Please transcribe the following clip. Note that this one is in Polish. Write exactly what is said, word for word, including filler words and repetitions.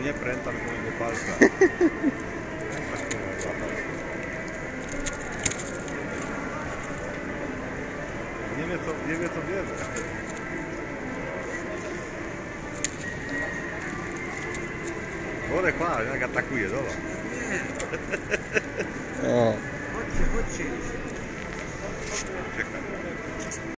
nie pręta mojego palca. Nie wie co, nie wie co bierze. Borek ma, jak atakuje, dobra. O. Chodźcie, chodźcie. Czekaj.